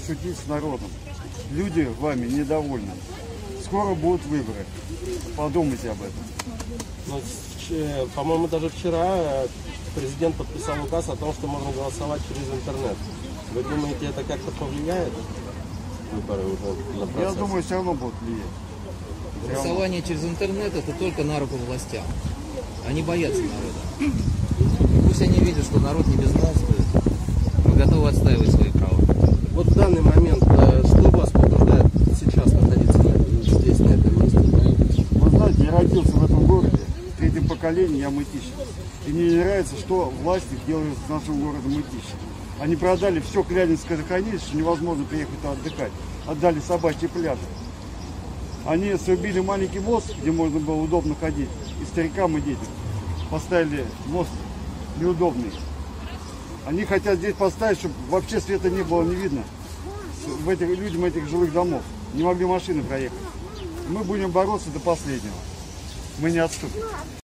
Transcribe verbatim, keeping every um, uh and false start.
шутить с народом. Люди вами недовольны. Скоро будут выборы. Подумайте об этом. Ну, по-моему, даже вчера президент подписал указ о том, что можно голосовать через интернет. Вы думаете, это как-то повлияет? Выборы уже на процесс? Я думаю, все равно будут влиять. Голосование через интернет — это только на руку властям. Они боятся народа. Пусть они видят, что народ не безмолвствует. Мы готовы отстаивать свои права. Вот в данный момент, что вас побуждает сейчас находиться здесь, на этом месте? Вы знаете, я родился в этом городе, в третьем поколении я мытищик. И мне не нравится, что власти делают с нашим городом Мытищи. Они продали все Клянинское хранилище, что невозможно приехать туда отдыхать. Отдали собачьи пляжи. Они срубили маленький мост, где можно было удобно ходить, и старикам, и детям. Поставили мост неудобный. Они хотят здесь поставить, чтобы вообще света не было, не видно. В этих, людям этих жилых домов. Не могли машины проехать. Мы будем бороться до последнего. Мы не отступим.